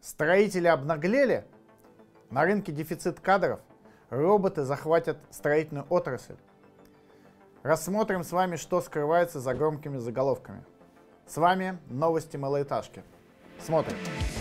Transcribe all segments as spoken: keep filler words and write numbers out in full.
Строители обнаглели, на рынке дефицит кадров, роботы захватят строительную отрасль. Рассмотрим с вами, что скрывается за громкими заголовками. С вами новости малоэтажки. Смотрим.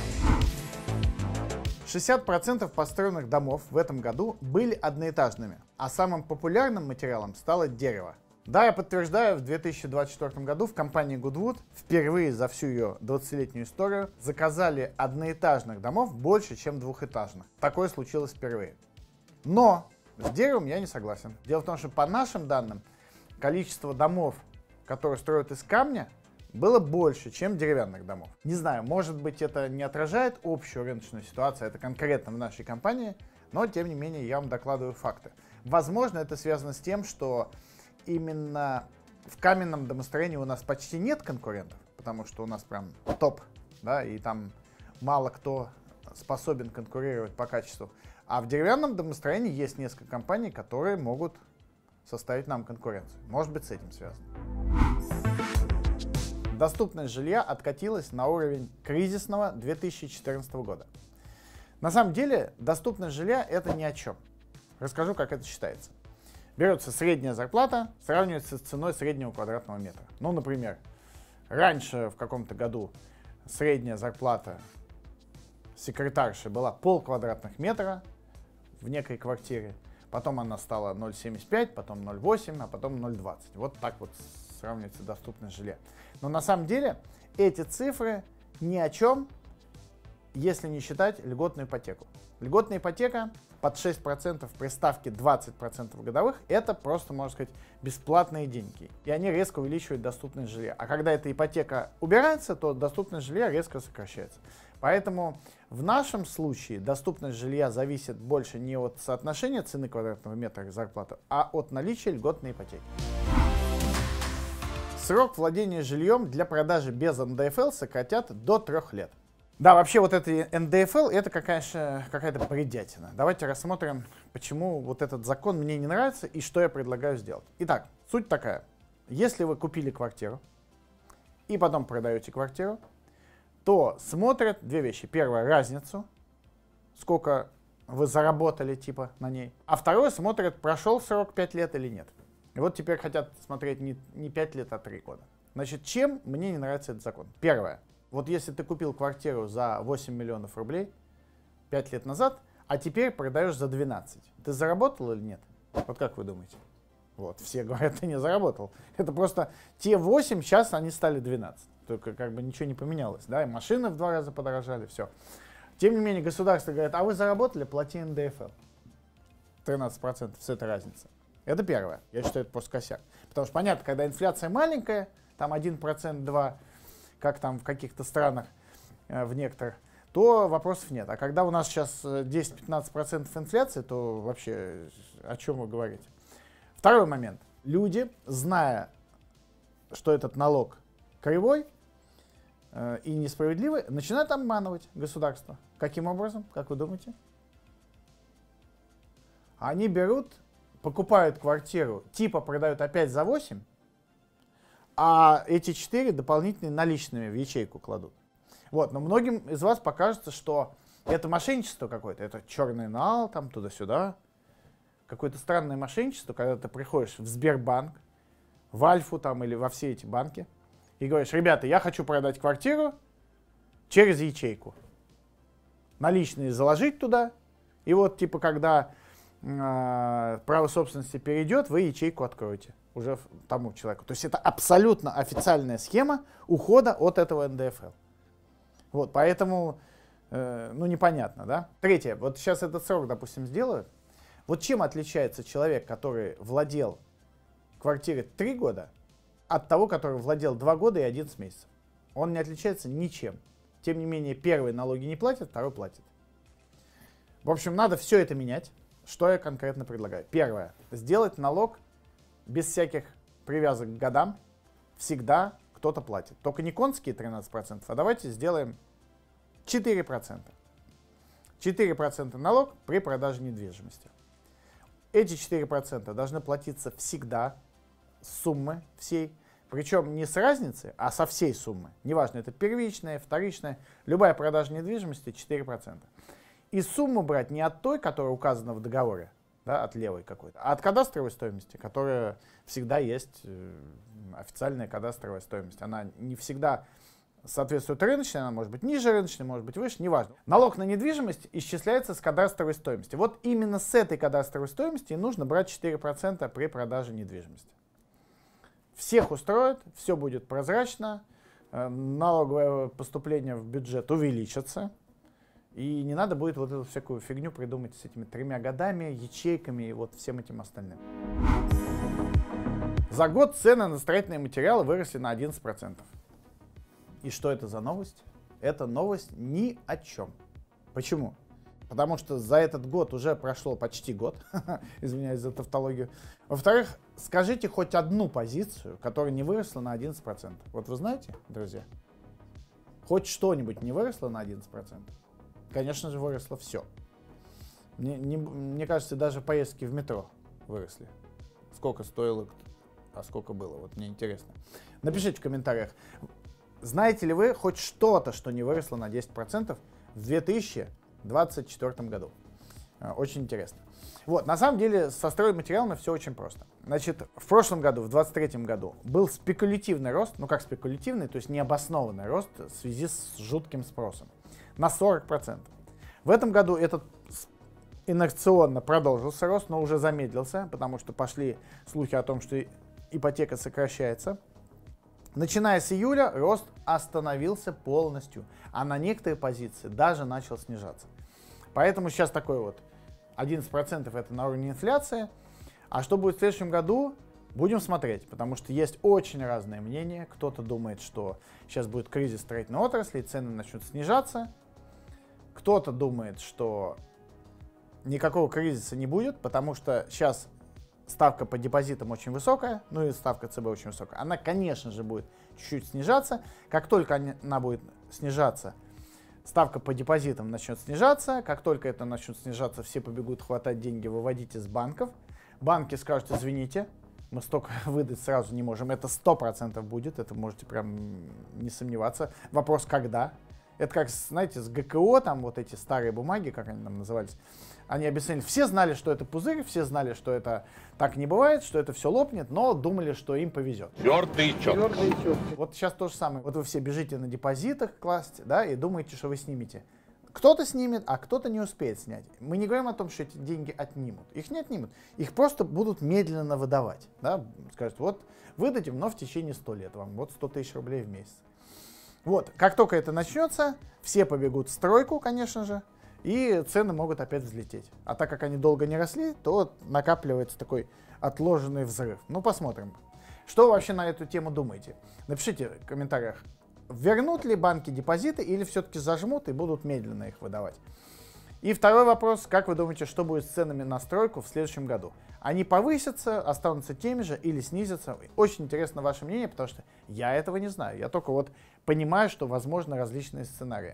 шестьдесят процентов построенных домов в этом году были одноэтажными, а самым популярным материалом стало дерево. Да, я подтверждаю, в две тысячи двадцать четвёртом году в компании Goodwood впервые за всю ее двадцатилетнюю историю заказали одноэтажных домов больше, чем двухэтажных. Такое случилось впервые. Но с деревом я не согласен. Дело в том, что по нашим данным, количество домов, которые строят из камня, было больше, чем деревянных домов. Не знаю, может быть, это не отражает общую рыночную ситуацию, это конкретно в нашей компании, но тем не менее я вам докладываю факты. Возможно, это связано с тем, что именно в каменном домостроении у нас почти нет конкурентов, потому что у нас прям топ, да, и там мало кто способен конкурировать по качеству. А в деревянном домостроении есть несколько компаний, которые могут составить нам конкуренцию. Может быть, с этим связано. Доступность жилья откатилась на уровень кризисного две тысячи четырнадцатого года. На самом деле, доступность жилья — это ни о чем. Расскажу, как это считается. Берется средняя зарплата, сравнивается с ценой среднего квадратного метра. Ну, например, раньше в каком-то году средняя зарплата секретарши была пол квадратных метра в некой квартире, потом она стала ноль целых семьдесят пять, потом ноль целых восемь, а потом ноль целых двадцать. Вот так вот сравнивается доступность жилья. Но на самом деле эти цифры ни о чем, если не считать льготную ипотеку. Льготная ипотека под шесть процентов при ставке двадцать процентов годовых — это просто, можно сказать, бесплатные деньги. И они резко увеличивают доступность жилья. А когда эта ипотека убирается, то доступность жилья резко сокращается. Поэтому в нашем случае доступность жилья зависит больше не от соотношения цены квадратного метра к зарплате, а от наличия льготной ипотеки. Срок владения жильем для продажи без эн дэ эф эл сократят до трех лет. Да, вообще вот это эн дэ эф эл — это какая-то какая-то бредятина. Давайте рассмотрим, почему вот этот закон мне не нравится и что я предлагаю сделать. Итак, суть такая. Если вы купили квартиру и потом продаете квартиру, то смотрят две вещи. Первое — разницу, сколько вы заработали типа на ней. А второе — смотрят, прошел срок пять лет или нет. И вот теперь хотят смотреть не, не пять лет, а три года. Значит, чем мне не нравится этот закон? Первое. Вот если ты купил квартиру за восемь миллионов рублей пять лет назад, а теперь продаешь за двенадцать, ты заработал или нет? Вот как вы думаете? Вот, все говорят, ты не заработал. Это просто те восемь, сейчас они стали двенадцать. Только как бы ничего не поменялось, да, и машины в два раза подорожали, все. Тем не менее, государство говорит, а вы заработали, плати эн дэ эф эл. тринадцать процентов с этой разницы. Это первое. Я считаю, это просто косяк. Потому что понятно, когда инфляция маленькая, там один процент, два процента, как там в каких-то странах, э, в некоторых, то вопросов нет. А когда у нас сейчас десять-пятнадцать процентов инфляции, то вообще о чем вы говорите? Второй момент. Люди, зная, что этот налог кривой э, и несправедливый, начинают обманывать государство. Каким образом? Как вы думаете? Они берут, покупают квартиру, типа продают опять за восемь, а эти четыре дополнительные наличными в ячейку кладут. Вот, но многим из вас покажется, что это мошенничество какое-то, это черный нал, там туда-сюда. Какое-то странное мошенничество, когда ты приходишь в Сбербанк, в Альфу там или во все эти банки и говоришь, ребята, я хочу продать квартиру через ячейку. Наличные заложить туда, и вот типа когда э, право собственности перейдет, вы ячейку откроете уже тому человеку. То есть это абсолютно официальная схема ухода от этого эн дэ эф эл. Вот, поэтому, э, ну, непонятно, да? Третье, вот сейчас этот срок, допустим, сделают. Вот чем отличается человек, который владел квартирой три года, от того, который владел два года и одиннадцать месяцев? Он не отличается ничем. Тем не менее, первый налоги не платит, второй платит. В общем, надо все это менять. Что я конкретно предлагаю? Первое. Сделать налог без всяких привязок к годам. Всегда кто-то платит. Только не конские тринадцать процентов, а давайте сделаем четыре процента. четыре процента налог при продаже недвижимости. Эти четыре процента должны платиться всегда с суммы всей, Причем не с разницы, а со всей суммы. Неважно, это первичная, вторичная, любая продажа недвижимости четыре процента. И сумму брать не от той, которая указана в договоре, да, от левой какой-то, а от кадастровой стоимости, которая всегда есть, э, официальная кадастровая стоимость. Она не всегда соответствует рыночной, она может быть ниже рыночной, может быть выше, неважно. Налог на недвижимость исчисляется с кадастровой стоимости. Вот именно с этой кадастровой стоимости и нужно брать четыре процента при продаже недвижимости. Всех устроит, все будет прозрачно, налоговое поступление в бюджет увеличится, и не надо будет вот эту всякую фигню придумать с этими тремя годами, ячейками и вот всем этим остальным. За год цены на строительные материалы выросли на одиннадцать процентов. И что это за новость? Это новость ни о чем. Почему? Потому что за этот год уже прошло почти год, извиняюсь за тавтологию. Во-вторых, скажите хоть одну позицию, которая не выросла на одиннадцать процентов. Вот вы знаете, друзья, хоть что-нибудь не выросло на одиннадцать процентов? Конечно же, выросло все. Мне, не, мне кажется, даже поездки в метро выросли. Сколько стоило, а сколько было, вот мне интересно. Напишите в комментариях. Знаете ли вы хоть что-то, что не выросло на десять процентов в две тысячи двадцать четвёртом году? Очень интересно. Вот, на самом деле, со стройматериалами все очень просто. Значит, в прошлом году, в двадцать третьем году, был спекулятивный рост, ну как спекулятивный, то есть необоснованный рост в связи с жутким спросом, на сорок процентов. В этом году этот инерционно продолжился рост, но уже замедлился, потому что пошли слухи о том, что ипотека сокращается. Начиная с июля рост остановился полностью, а на некоторые позиции даже начал снижаться. Поэтому сейчас такой вот одиннадцать процентов это на уровне инфляции. А что будет в следующем году, будем смотреть, потому что есть очень разные мнения. Кто-то думает, что сейчас будет кризис строительной отрасли, и цены начнут снижаться. Кто-то думает, что никакого кризиса не будет, потому что сейчас ставка по депозитам очень высокая, ну и ставка ЦБ очень высокая. Она, конечно же, будет чуть-чуть снижаться. Как только она будет снижаться, ставка по депозитам начнет снижаться. Как только это начнет снижаться, все побегут хватать деньги, выводить из банков. Банки скажут: извините, мы столько выдать сразу не можем. Это сто процентов будет, это можете прям не сомневаться. Вопрос, когда? Это как, знаете, с ГКО, там вот эти старые бумаги, как они там назывались, они объяснили, все знали, что это пузырь, все знали, что это так не бывает, что это все лопнет, но думали, что им повезет. Твердый и четкий. Вот сейчас то же самое. Вот вы все бежите на депозитах класть, да, и думаете, что вы снимете. Кто-то снимет, а кто-то не успеет снять. Мы не говорим о том, что эти деньги отнимут. Их не отнимут. Их просто будут медленно выдавать. Да? Скажут, вот выдадим, но в течение ста лет вам. Вот сто тысяч рублей в месяц. Вот, как только это начнется, все побегут в стройку, конечно же, и цены могут опять взлететь. А так как они долго не росли, то накапливается такой отложенный взрыв. Ну, посмотрим. Что вы вообще на эту тему думаете? Напишите в комментариях, вернут ли банки депозиты или все-таки зажмут и будут медленно их выдавать. И второй вопрос, как вы думаете, что будет с ценами на стройку в следующем году? Они повысятся, останутся теми же или снизятся? Очень интересно ваше мнение, потому что я этого не знаю. Я только вот понимаю, что возможны различные сценарии.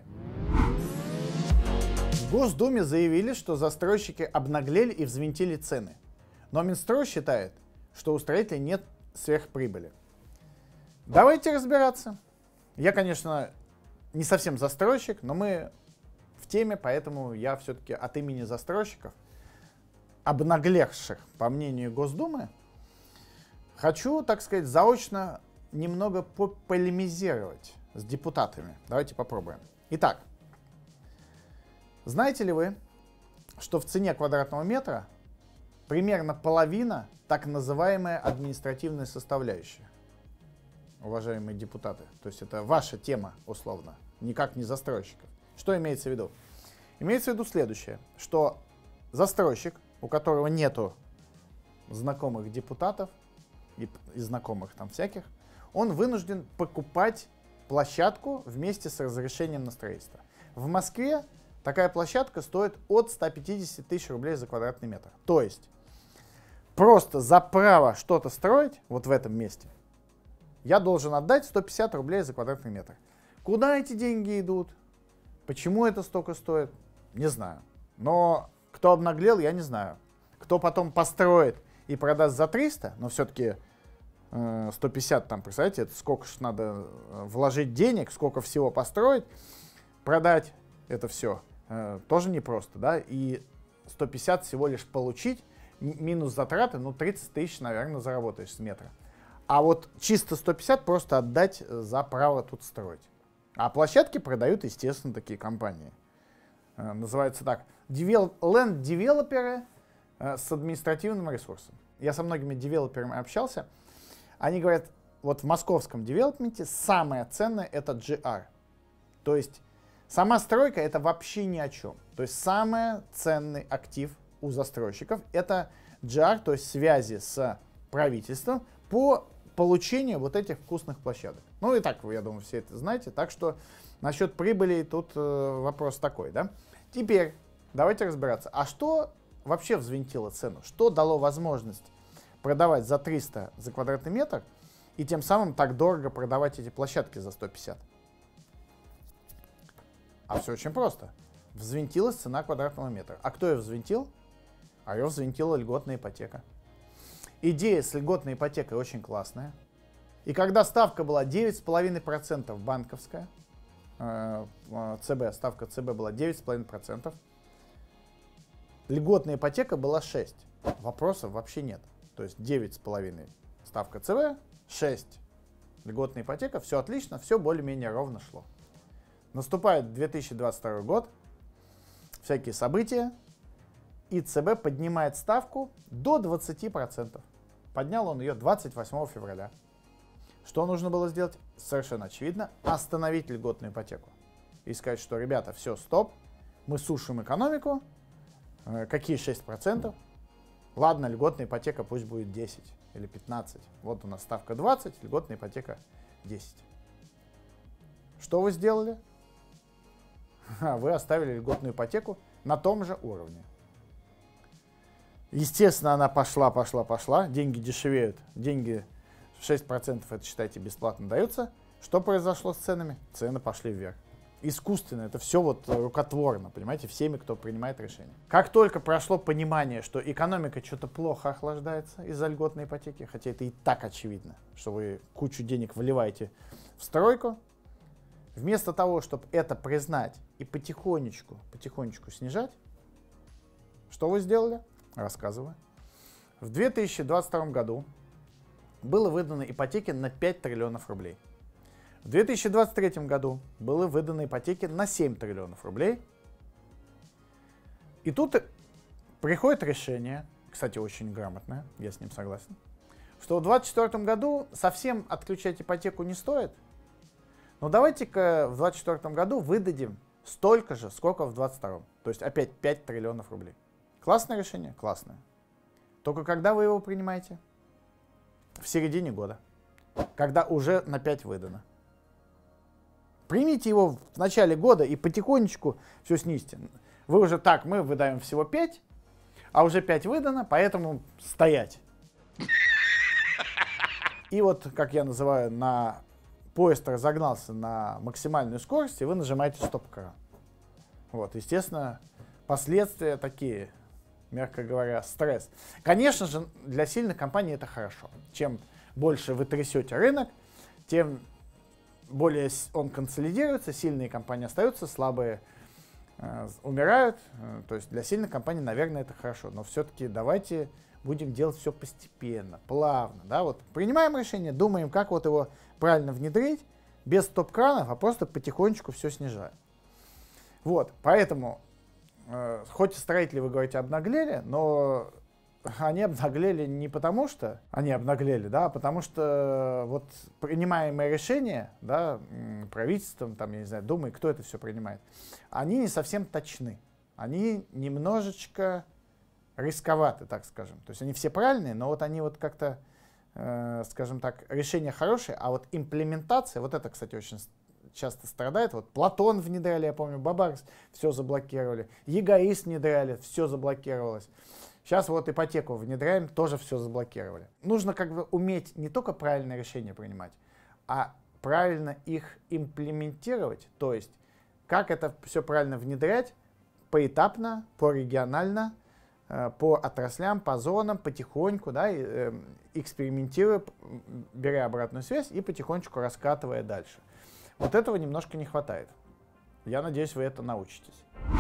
В Госдуме заявили, что застройщики обнаглели и взвинтили цены. Но Минстрой считает, что у строителей нет сверхприбыли. Давайте разбираться. Я, конечно, не совсем застройщик, но мы в теме, поэтому я все-таки от имени застройщиков, обнаглевших, по мнению хочу, так сказать, заочно немного пополемизировать с депутатами. Давайте попробуем. Итак, знаете ли вы, что в цене квадратного метра примерно половина так называемая административная составляющая? Уважаемые депутаты, то есть это ваша тема, условно, никак не застройщиков. Что имеется в виду? Имеется в виду следующее, что застройщик, у которого нету знакомых депутатов и, и знакомых там всяких, он вынужден покупать площадку вместе с разрешением на строительство. В Москве такая площадка стоит от ста пятидесяти тысяч рублей за квадратный метр. То есть просто за право что-то строить вот в этом месте я должен отдать сто пятьдесят рублей за квадратный метр. Куда эти деньги идут? Почему это столько стоит? Не знаю. Но кто обнаглел, я не знаю. Кто потом построит и продаст за триста, но все-таки сто пятьдесят, там, представляете, это сколько ж надо вложить денег, сколько всего построить, продать это все. Тоже непросто, да, и сто пятьдесят всего лишь получить, минус затраты, ну, тридцать тысяч, наверное, заработаешь с метра. А вот чисто сто пятьдесят просто отдать за право тут строить. А площадки продают, естественно, такие компании. Называется так, ленд-девелоперы с административным ресурсом. Я со многими девелоперами общался. Они говорят, вот в московском девелопменте самое ценное — это джи ар. То есть сама стройка — это вообще ни о чем. То есть самый ценный актив у застройщиков — это джи ар, то есть связи с правительством по получению вот этих вкусных площадок. Ну и так, я думаю, все это знаете. Так что насчет прибыли тут э, вопрос такой, да. Теперь давайте разбираться. А что вообще взвинтило цену? Что дало возможность продавать за триста за квадратный метр и тем самым так дорого продавать эти площадки за сто пятьдесят? А все очень просто. Взвинтилась цена квадратного метра. А кто ее взвинтил? А ее взвинтила льготная ипотека. Идея с льготной ипотекой очень классная. И когда ставка была девять с половиной процентов банковская, э, ЦБ, ставка ЦБ была девять с половиной процентов, льготная ипотека была шесть. Вопросов вообще нет. То есть девять с половиной ставка ЦБ, шесть льготная ипотека, все отлично, все более-менее ровно шло. Наступает две тысячи двадцать второй год, всякие события, и ЦБ поднимает ставку до двадцати процентов. Поднял он ее двадцать восьмого февраля. Что нужно было сделать? Совершенно очевидно, остановить льготную ипотеку. И сказать, что, ребята, все, стоп, мы сушим экономику. Э, какие шесть процентов? Ладно, льготная ипотека пусть будет десять или пятнадцать. Вот у нас ставка двадцать, льготная ипотека десять. Что вы сделали? Вы оставили льготную ипотеку на том же уровне. Естественно, она пошла, пошла, пошла. Деньги дешевеют. Деньги шесть процентов, это, считайте, бесплатно даются. Что произошло с ценами? Цены пошли вверх. Искусственно. Это все вот рукотворно, понимаете, всеми, кто принимает решения. Как только прошло понимание, что экономика что-то плохо охлаждается из-за льготной ипотеки, хотя это и так очевидно, что вы кучу денег вливаете в стройку, вместо того, чтобы это признать и потихонечку, потихонечку снижать, что вы сделали? Рассказываю. В две тысячи двадцать втором году было выдано ипотеки на пять триллионов рублей. В две тысячи двадцать третьем году было выдано ипотеки на семь триллионов рублей. И тут приходит решение, кстати, очень грамотное, я с ним согласен, что в две тысячи двадцать четвёртом году совсем отключать ипотеку не стоит. Но давайте-ка в две тысячи двадцать четвёртом году выдадим столько же, сколько в двадцать втором. То есть опять пять триллионов рублей. Классное решение? Классное. Только когда вы его принимаете? В середине года. Когда уже на пять выдано. Примите его в начале года и потихонечку все снизьте. Вы уже так, мы выдаем всего пять, а уже пять выдано, поэтому стоять. И вот, как я называю, на поезд разогнался на максимальную скорость, и вы нажимаете стоп-кран. Вот, естественно, последствия такие, мягко говоря, стресс. Конечно же, для сильных компаний это хорошо. Чем больше вы трясете рынок, тем более он консолидируется, сильные компании остаются, слабые э, умирают. То есть для сильных компаний, наверное, это хорошо. Но все-таки давайте будем делать все постепенно, плавно. Да? Вот принимаем решение, думаем, как вот его правильно внедрить, без стоп-кранов, а просто потихонечку все снижаем. Вот, поэтому, э, хоть строители, вы говорите, обнаглели, но они обнаглели не потому, что они обнаглели, да, а потому что вот принимаемые решения, да, правительством, там, я не знаю, Думой, кто это все принимает, они не совсем точны. Они немножечко рисковаты, так скажем. То есть они все правильные, но вот они вот как-то, э, скажем так, решения хорошие, а вот имплементация, вот это, кстати, очень часто страдает. Вот Платон внедряли, я помню, Бабарс, все заблокировали. ЕГАИС внедряли, все заблокировалось. Сейчас вот ипотеку внедряем, тоже все заблокировали. Нужно как бы уметь не только правильные решения принимать, а правильно их имплементировать. То есть как это все правильно внедрять поэтапно, порегионально, э, по отраслям, по зонам, потихоньку, да, и, э, экспериментируя, беря обратную связь и потихонечку раскатывая дальше. Вот этого немножко не хватает. Я надеюсь, вы это научитесь.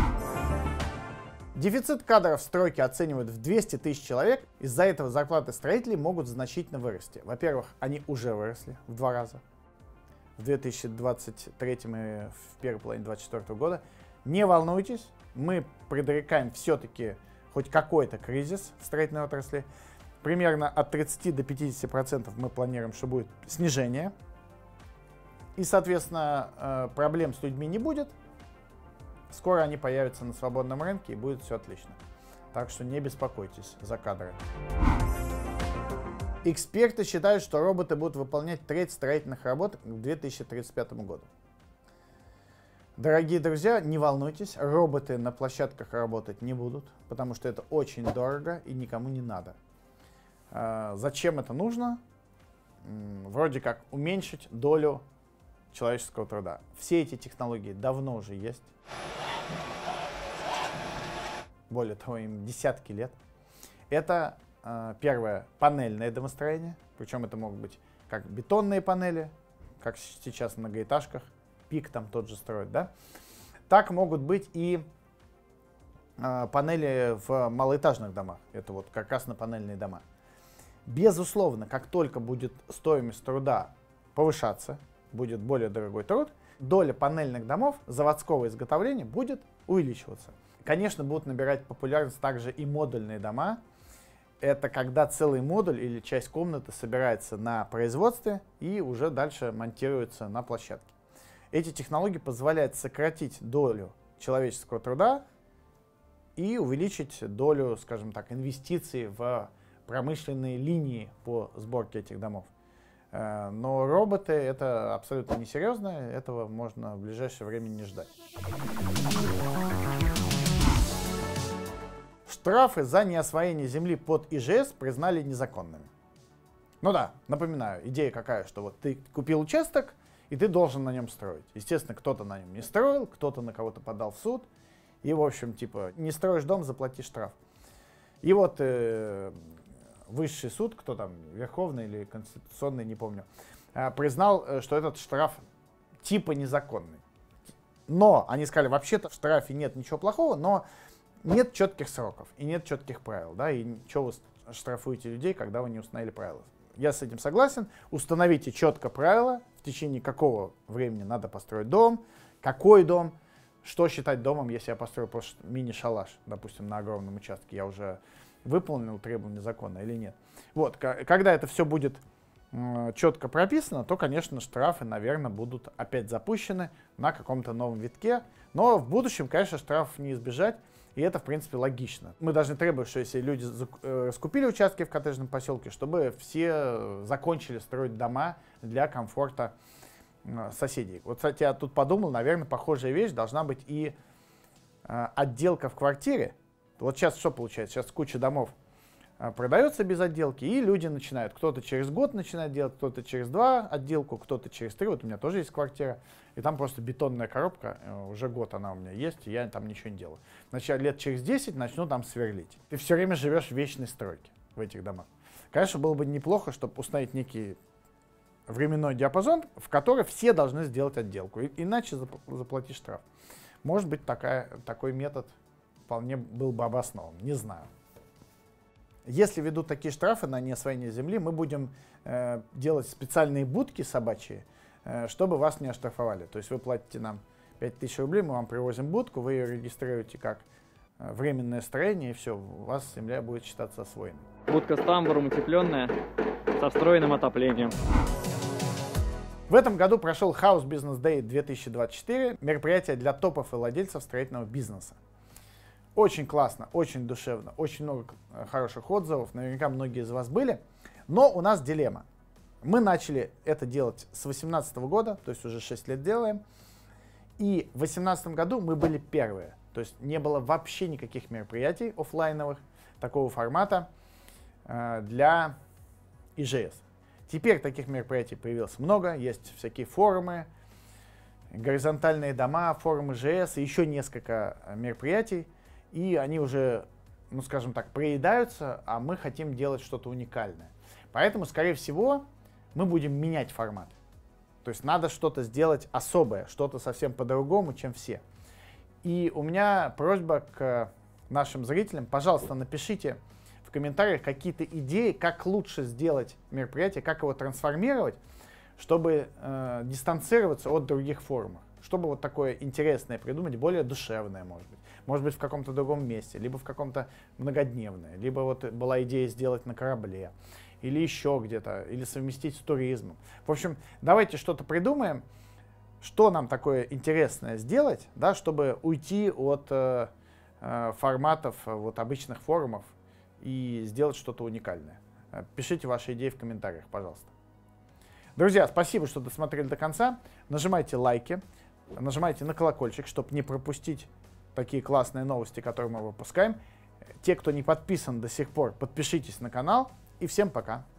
Дефицит кадров в стройке оценивают в двести тысяч человек. Из-за этого зарплаты строителей могут значительно вырасти. Во-первых, они уже выросли в два раза. В две тысячи двадцать третьем и в первой половине две тысячи двадцать четвёртого года. Не волнуйтесь, мы предрекаем все-таки хоть какой-то кризис в строительной отрасли. Примерно от тридцати до пятидесяти процентов мы планируем, что будет снижение. И, соответственно, проблем с людьми не будет. Скоро они появятся на свободном рынке и будет все отлично. Так что не беспокойтесь за кадры. Эксперты считают, что роботы будут выполнять треть строительных работ к две тысячи тридцать пятому году. Дорогие друзья, не волнуйтесь, роботы на площадках работать не будут, потому что это очень дорого и никому не надо. Зачем это нужно? Вроде как уменьшить долю человеческого труда. Все эти технологии давно уже есть. Более того, им десятки лет. Это э, первое, панельное домостроение. Причем это могут быть как бетонные панели, как сейчас в многоэтажках, ПИК там тот же строят, да? Так могут быть и э, панели в малоэтажных домах. Это вот как раз на панельные дома. Безусловно, как только будет стоимость труда повышаться, будет более дорогой труд, доля панельных домов заводского изготовления будет увеличиваться. Конечно, будут набирать популярность также и модульные дома. Это когда целый модуль или часть комнаты собирается на производстве и уже дальше монтируется на площадке. Эти технологии позволяют сократить долю человеческого труда и увеличить долю, скажем так, инвестиций в промышленные линии по сборке этих домов. Но роботы — это абсолютно несерьезно, этого можно в ближайшее время не ждать. Штрафы за неосвоение земли под И Ж С признали незаконными. Ну да, напоминаю, идея какая, что вот ты купил участок, и ты должен на нем строить. Естественно, кто-то на нем не строил, кто-то на кого-то подал в суд, и, в общем, типа, не строишь дом, заплати штраф. И вот э, Высший суд, кто там, Верховный или Конституционный, не помню, э, признал, что этот штраф типа незаконный. Но, они сказали, вообще-то в штрафе нет ничего плохого, но нет четких сроков и нет четких правил, да, и что вы штрафуете людей, когда вы не установили правила. Я с этим согласен. Установите четко правила, в течение какого времени надо построить дом, какой дом, что считать домом, если я построю просто мини-шалаш, допустим, на огромном участке, я уже выполнил требования закона или нет. Вот, когда это все будет э, четко прописано, то, конечно, штрафы, наверное, будут опять запущены на каком-то новом витке, но в будущем, конечно, штрафов не избежать. И это, в принципе, логично. Мы должны требовать, что если люди скупили участки в коттеджном поселке, чтобы все закончили строить дома для комфорта соседей. Вот, кстати, я тут подумал, наверное, похожая вещь должна быть и отделка в квартире. Вот сейчас что получается? Сейчас куча домов продается без отделки, и люди начинают. Кто-то через год начинает делать, кто-то через два отделку, кто-то через три. Вот у меня тоже есть квартира, и там просто бетонная коробка, уже год она у меня есть, и я там ничего не делаю. Значит, я лет через десять начну там сверлить. Ты все время живешь в вечной стройке в этих домах. Конечно, было бы неплохо, чтобы установить некий временной диапазон, в который все должны сделать отделку, и, иначе зап заплатить штраф. Может быть, такая, такой метод вполне был бы обоснован, не знаю. Если ведут такие штрафы на неосвоение земли, мы будем э, делать специальные будки собачьи, э, чтобы вас не оштрафовали. То есть вы платите нам пять тысяч рублей, мы вам привозим будку, вы ее регистрируете как э, временное строение, и все, у вас земля будет считаться освоенной. Будка с тамбуром утепленная, со встроенным отоплением. В этом году прошел House Business Day две тысячи двадцать четыре, мероприятие для топов и владельцев строительного бизнеса. Очень классно, очень душевно, очень много хороших отзывов, наверняка многие из вас были. Но у нас дилемма. Мы начали это делать с две тысячи восемнадцатого года, то есть уже шесть лет делаем. И в две тысячи восемнадцатом году мы были первые. То есть не было вообще никаких мероприятий офлайновых такого формата э, для И Ж С. Теперь таких мероприятий появилось много, есть всякие форумы, горизонтальные дома, форумы И Ж С и еще несколько мероприятий. И они уже ну скажем так, проедаются, а мы хотим делать что-то уникальное. Поэтому, скорее всего, мы будем менять формат. То есть надо что-то сделать особое, что-то совсем по-другому, чем все. И у меня просьба к нашим зрителям, пожалуйста, напишите в комментариях какие-то идеи, как лучше сделать мероприятие, как его трансформировать, чтобы э, дистанцироваться от других форумов. Чтобы вот такое интересное придумать, более душевное, может быть. Может быть, в каком-то другом месте, либо в каком-то многодневное, либо вот была идея сделать на корабле, или еще где-то, или совместить с туризмом. В общем, давайте что-то придумаем, что нам такое интересное сделать, да, чтобы уйти от э, э, форматов вот, обычных форумов и сделать что-то уникальное. Пишите ваши идеи в комментариях, пожалуйста. Друзья, спасибо, что досмотрели до конца. Нажимайте лайки, нажимайте на колокольчик, чтобы не пропустить такие классные новости, которые мы выпускаем. Те, кто не подписан до сих пор, подпишитесь на канал. И всем пока.